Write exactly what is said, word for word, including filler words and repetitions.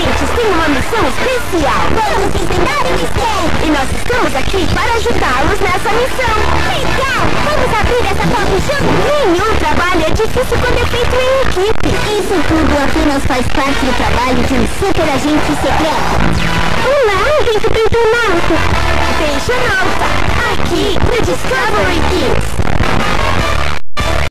agentes têm uma missão especial. Vamos desvendar o mistério. E nós estamos aqui para ajudá-los nessa missão. Legal! Vamos abrir essa porta juntos? Nenhum trabalho é difícil quando é feito em equipe. Isso tudo apenas faz parte do trabalho de um super agente secreto. Olá, alguém que tentou nauta. Deixa nauta. Aqui no Discovery Kids.